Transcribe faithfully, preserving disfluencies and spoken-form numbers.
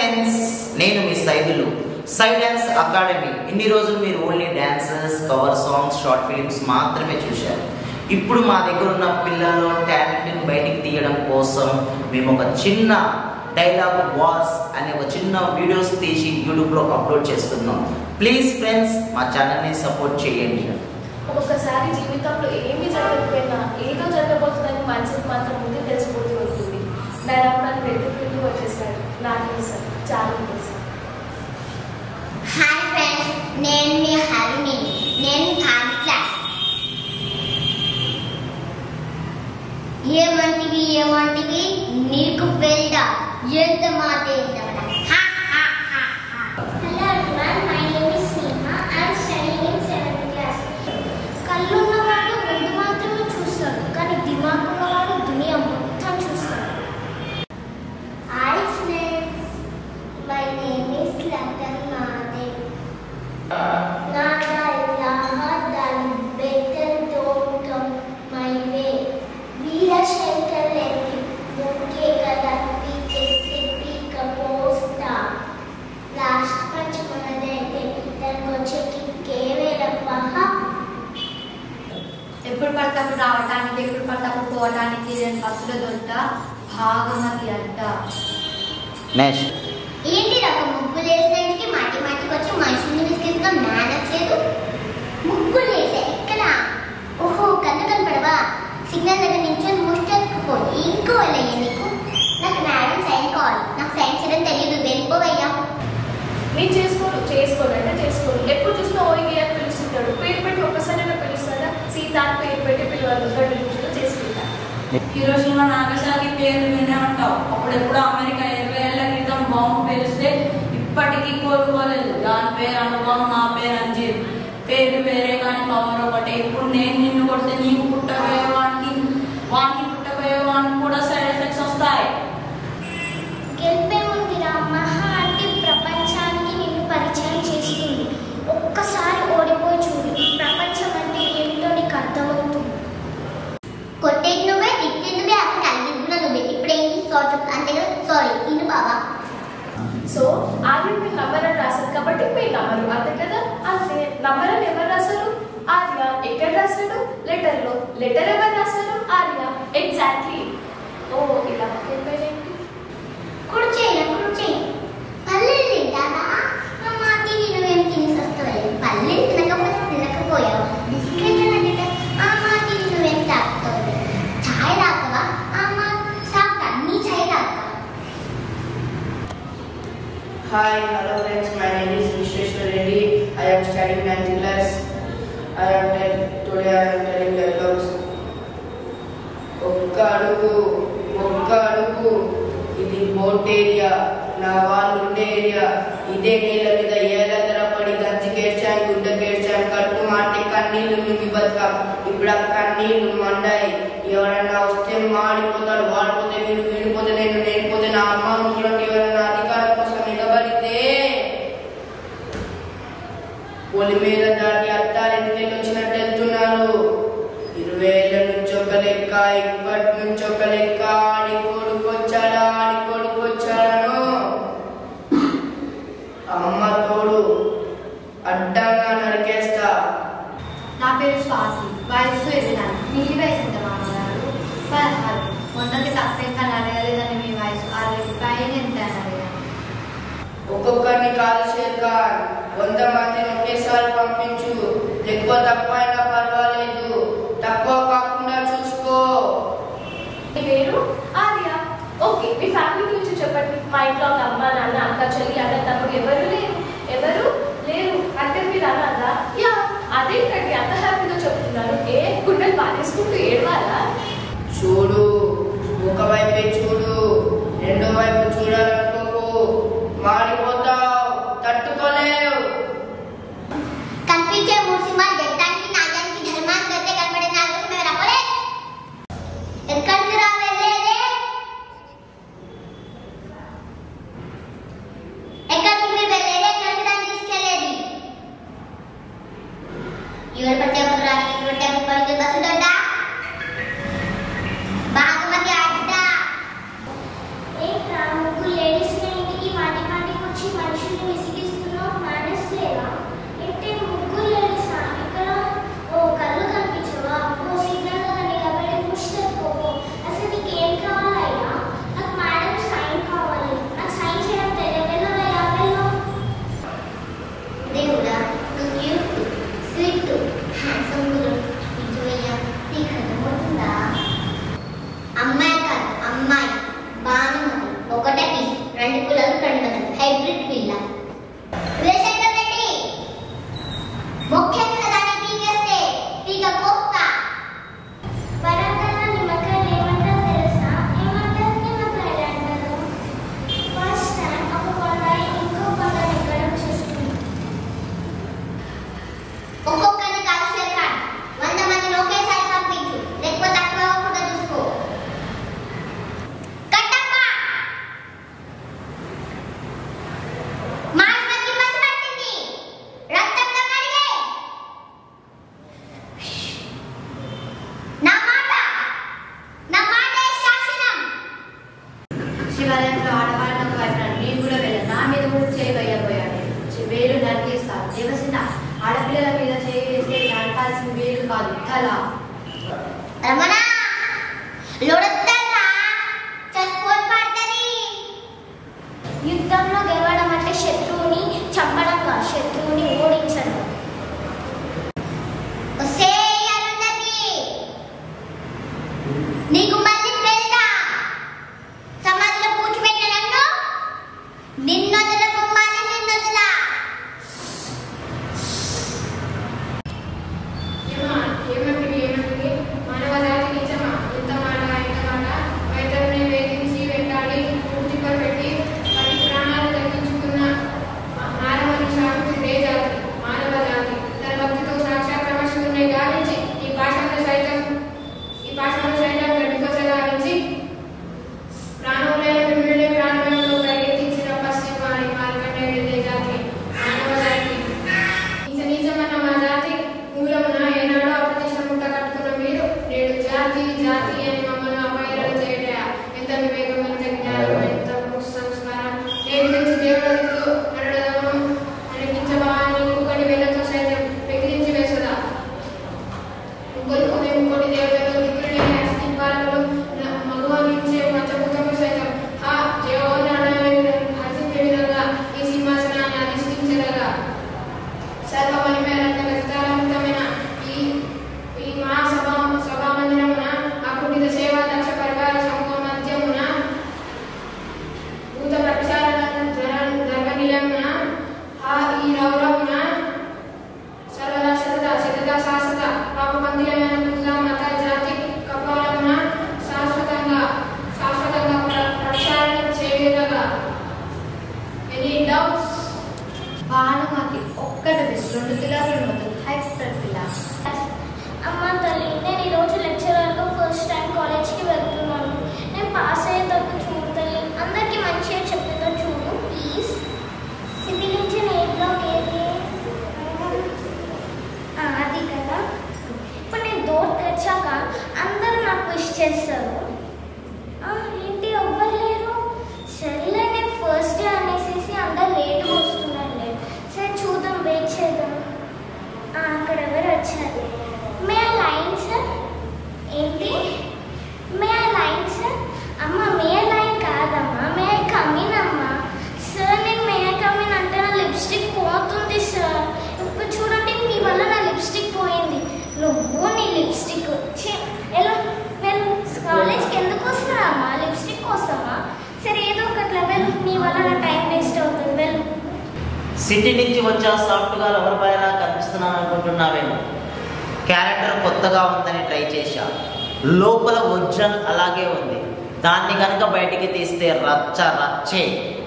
Friends, నేను మీ Saidulu SYE Dance Academy. ఇన్ని రోజులు మీరు only dances, cover songs, short films మాత్రమే చూశారు. ఇప్పుడు మా దగ్గర ఉన్న పిల్లల్లో టాలెంట్ని బయటికి తీయడం కోసం మేము ఒక చిన్న డైలాగ్ వార్స్ అనే ఒక చిన్న వీడియోస్ తీసి యూట్యూబ్లో అప్లోడ్ చేస్తున్నాం. ప్లీజ్ ఫ్రెండ్స్, మా ఛానల్ని సపోర్ట్ చేయండి. ఒక్కొక్కసారి జీవితంలో ఏమీ జరగకపోయినా ఏదో జరగబోతుందని మనసుకు మాత్రం ముందే తెలిసిపోతూ ఉంటుంది. నరమ్మని వెతుకుంటూ వచ్చేసాడు నాకు కోసం చాలా కోసం. హాయ్ ఫ్రెండ్స్, నేను మీ హరిని. నేను థర్డ్ క్లాస్. ఏమంటివి ఏమంటివి నీకు పెళ్ళ ఎంత మాట ఏంటవడా. Hello everyone, my name is Seema. I am studying in seventh class. కళ్ళున్నవాడు ముందు మాత్రమే చూస్తాడు, కానీ దిమాగ్ ఉన్నవాడు దునియా మొత్తం చూస్తాడు. Hi friends, my name is లతన్ మాదే. నాదా ఇలాహాదాన్ better don't come my way. Veerashankar లెక్కి ముఖ్య కలర్పి చేసి పీక పోస్తా. లాస్ట్ పంచ్ మనదైతే దానికి వచ్చే కిక్కే వేరప్ప. ఎప్పుడు పడతాప్పుడు రావటానికి, ఎప్పుడు పడతాప్పుడు పోవటానికి నేను బస్సులో దొరుకుతా భాగమతి అంట. నెక్స్ట్ ఏంటి ఒక ముగ్గులు వేసినట్టుకి మాటి మాటికి వచ్చి మనుషుల్ని విసిగిస్తా మేనేజ్ చేయదు. ముగ్గులు వేసా ఎక్కడ? ఓహో, కన్ను కనపడవా? సిగ్నల్ దగ్గర నించొని ముష్టెత్తుకుపో. ఇంకో వాళ్ళయ్యా నీకు. నాకు మేడం సైన్ కావాలి. నాకు సైన్స్ చేయడం తెలియదు, వెళ్ళిపోవయ్యా. నేను చేసుకోను చేసుకోను అంటే చేసుకోను. ఎప్పుడు చూసినా ఓయిగి అని పిలుస్తుంటాడు. పేరు పెట్టి ఒక్కసారైనా పిలుస్తాడా? సీత అని పేరు పెట్టి పిలవాలి. రెండు నిమిషాలు చేసుకుంటా. హిరోషిమా నాగసాకి పేరు వినే ఉంటావు. అప్పుడెప్పుడు అమెరికా ఇరవై ఏళ్ల క్రితం బాంబు పేలిస్తే ఇప్పటికీ కోరుకోలేదు. దాని పేరు అనుభవం, నా పేరు అంజీర్. పేరు వేరే కానీ పవర్ ఒకటే. ఇప్పుడు నేను నిన్ను కొడితే నీకు పుట్టబోయేవానికి, వానికి పుట్టబోయేవానికి కూడా సైడ్ ఎఫెక్ట్స్ వస్తాయి. గెలిపే ముందురా మహా అంటే ప్రపంచానికి నిన్ను పరిచయం చేస్తుంది. ఒక్కసారి ఓడిపోయి చూడు, ప్రపంచం అంటే ఏమిటో నీకు అర్థమవుతుంది. కొట్టేది నువ్వే, తిట్టేది నువ్వే, అసలు కలిగిస్తున్నా నువ్వే. ఇప్పుడేంటి సారీ అంతే కదా. సారీ ఇను బాబా. సో ఆర్య మీరు నంబర్ అని రాశారు కాబట్టి మీరు నంబరు అంతే కదా. అంతే. నంబర్ అని ఎవరు రాశారు? ఆర్య. ఎక్కడ రాశాడు? లెటర్ లో. లెటర్ ఎవరు రాశారు? ఆర్య. ఎగ్జాక్ట్లీ. ఓ ఇలా ఏంటి? కుడిచేయి కుడిచేయి. పల్లెలు తింటారా? అమ్మ తిని నువ్వేం తిని వస్తావు? పల్లెలు తినకపోతే తినకపోయావు. బిస్కెట్ అంటే అమ్మ తిని నువ్వేం తాగుతావు? ఛాయ్ తాగుతావా? అమ్మ తాగుతా. నీ ఛాయ్ తాగుతావా? Hi, hello friends, my name is Vishweshwar Reddy. I am studying ninth class. I am tell, today I am telling dialogues. ఒక్క అడుగు ఒక్క అడుగు ఇది బోట్ ఏరియా, నా వాళ్ళు ఉండే ఏరియా. ఇదే నీళ్ళ మీద ఏళ్ళ తరపడి గంజి కేడ్చాను, గుడ్డ కేడ్చాను, కట్టు మాటి కన్నీళ్లు మింగి బతుకాం. ఇప్పుడు ఆ కన్నీళ్లు మండాయి. ఎవరన్నా వస్తే మాడిపోతాడు, వాడిపోతే వీడు, వీడిపోతే నేను, నేనిపోతే నా అమ్మ. చూడండి, ఎవరన్నా అధికారం కోసం నిలబడితే పొలి మీద దాటి అత్తారింటికి వచ్చినట్టు వెళ్తున్నారు. ఇరవై ఏళ్ళ నుంచి ఒక లెక్క, ఇప్పటి నుంచి ఒక లెక్క. ఆడి కొడుకొచ్చాడా, ఆడి కొడుకొచ్చాడను అమ్మ తోడు అడ్డంగా నరికేస్తా. నా పేరు స్వాతి. వయసు ఎదిలాను. నీ వయసు ఎంత మామగారు? పదహారు. మొన్నటి తక్కువ ఎంత అడగలేదని మీ వయసు ఆరు పైన ఎంత అడగాను. ఒక్కొక్కరిని కాదు షేర్ ఖాన్, వంద మందిని ఒకేసారి పంపించు. ఎక్కువ తక్కువ అయినా పర్వాలేదు, తక్కువ కాకుండా చూసుకో. మీ పేరు ఆర్య. ఓకే, మీ ఫ్యామిలీ గురించి చెప్పండి. మా ఇంట్లో ఒక అమ్మ, నాన్న, అక్క, చెల్లి, అన్న, తమ్ముడు ఎవరు లేరు. ఎవరు లేరు అంటే మీరు అన్నదా? యా. అదేంటండి అంత హ్యాపీగా చెప్తున్నారు? ఏ గుండెలు బాధేసుకుంటూ ఏడవాలా? చూడు, ఒకవైపే చూడు, రెండో వైపు చూడాలనుకోకు. మాడిపోతావు, తట్టుకోలేవు. కనిపించే మూడు సింహాలు జట్టానికి, నాగానికి, ధర్మానికి అయితే కనపడే నాగోసం రమ్మలే. ఎక్కడికి రా వెళ్ళేదే? హైబ్రిడ్ పిల్ల. రేషన్ రెడ్డి ముఖ్యంగా దాన్ని పీకేస్తే పీక కోస్తా. వరంగల్లో నిమ్మకాయలు ఏమంటారు తెలుసా? ఏమంటారు? నిమ్మకాయలు అంటారు. ఫస్ట్ టైం ఒక కొండాయి ఇంకో కొండని ఎక్కడం చూస్తుంది. ఒక్కొక్కరిని కాదు షేర్ఖాన్, వంద మందిని ఒకేసారి పంపించు, లేకపోతే అక్కడ కూడా చూసుకో. కట్టప్ప మాస్మకి పసి పట్టింది, రక్తంతో కడిగే. నా మాట నా మాట శాసనం. శివాలయంలో ఆడవాళ్ళకు అయినాడు, నేను కూడా వెళ్ళాను. నా మీద కూడా చేయబోయాడు. వేలు నరికేస్తారు. దేవసింద ఆడపిల్లల మీద చేయి వేస్తే నరకాల్సిన వేలు కాదు, తల. రమణ లొడత్తగా చచ్చిపోయి పడతది. యుద్ధంలో గెలవడం అంటే శత్రువుని చంపడం కాదు, శత్రువుని ఓడించడం. ఒసే అరుంధతి, నీకు మళ్ళీ పెళ్ళా? సమాధిలో పూడ్చిపెట్టిన నన్ను నిన్నొదల బొమ్మాలి, నిన్నొదల. ఏమంటుంది ఏమంటుంది మానవ జాతి నిజమా? ఎంత మాట ఎంత మాట. వైద్యుల్ని వేధించి వెంటాడి పూర్తిపై పెట్టి వాటి ప్రాణాలు తగ్గించుకున్న మానవుని సాగుతుంది ఏ జాతి? మానవ జాతి తన భక్తితో సాక్షాత్ ప్రమర్శకుని గావించి ఈ భాషను సైతం ఈ భాషను సైతం గడిపసగావించి ప్రాణులైన విముడిని ప్రాణంలో పరిగెత్తించిన పశ్చిమాని మార్కండేయుడే జాతి. మానవ జాతి నిజ నిజమన్న మా జాతి మూలమున ఏనాడో అప్రతిష్ట ముట్ట కట్టుకున్న మీరు నేడు జాతి జాతి అని మమ్మల్ని అపహరణ చేయట ఎంత వివేకం, ఎంత జ్ఞానం, ఎంత సంస్కారం. నేటి నుంచి దేవుడు నడడము నడిపించబాని ఇంకొకటి వేలతో సైతం వెకిరించి వేసదా. ఇంకొకటి ఇంకోటి దేవుడు మిత్రుడైన అస్థిపాలకులు మగువనించే పంచభూతము సైతం ఆ జీవనాన్ని హర్షించే విధంగా ఈ సింహాసనాన్ని అధిష్ఠించగలగా. సర్వమణిమేరంత గతితాలమితమైన ఈ ఈ మహాసభ సభామందిరమున అకుంఠిత సేవా దక్ష పరివార సమూహ మధ్యమున భూత ప్రక్షాళన ధర్మనిలమున ఆ ఈ రౌరమున సర్వదా శతద శతద శాశ్వత పాపమందిరమైన పూజ మత జాతి కపాలమున శాశ్వతంగా శాశ్వతంగా ప్రక్షాళన చేయగా. Any doubts? భానుమతి ఒక్కటి రెండు తులాలు రెండు హైబ్రిడ్ పిల్ల. అమ్మ తల్లి, నేను ఈరోజు లెక్చరర్గా ఫస్ట్ టైం కాలేజ్కి వెళ్తున్నాను. నేను పాస్ అయ్యేటప్పుడు చూడు తల్లి, అందరికీ మంచిగా చెప్తుందో చూడు please. Civil engine A block ఏది? ఆ, అది కదా. ఇప్పుడు నేను డోర్ తెచ్చాక అందరూ నాకు విష్ చేస్తారు. ఆ, ఏంటి ఎవ్వరు సరేలే, నేను ఫస్ట్ డే అనేసి అందరు లేట్గా వస్తున్నారులే. సరే చూద్దాం, వెయిట్ చేద్దాం. ఆ, అక్కడ ఎవరు వచ్చారు? May I line sir? ఏంటి మే ఐ లైన్ సార్? అమ్మ మే ఐ లైన్ కాదమ్మా, మే ఐ కమిన్ అమ్మా. సార్ నేను మే ఐ కమిన్ అంటే నా లిప్స్టిక్ పోతుంది సార్. ఇప్పుడు చూడండి, మీ వల్ల నా లిప్స్టిక్ పోయింది. నువ్వు నీ లిప్స్టిక్ ఎలా వెళ్ళు, కాలేజ్కి ఎందుకు వస్తున్నారమ్మా? లిప్స్టిక్ కోసమా? సరే ఏదో ఒకటి వెళ్ళు, నీ వల్ల నా టైం వేస్ట్ అవుతుంది, వెళ్ళు. సిటీ నుంచి వచ్చా సాఫ్ట్గా లవర్ బాయ్ లా కనిపిస్తున్నాను అనుకుంటున్నావేమో. క్యారెక్టర్ కొత్తగా ఉందని ట్రై చేశా, లోపల ఒరిజినల్ అలాగే ఉంది. దాన్ని కనుక బయటికి తీస్తే రచ్చ రచ్చే.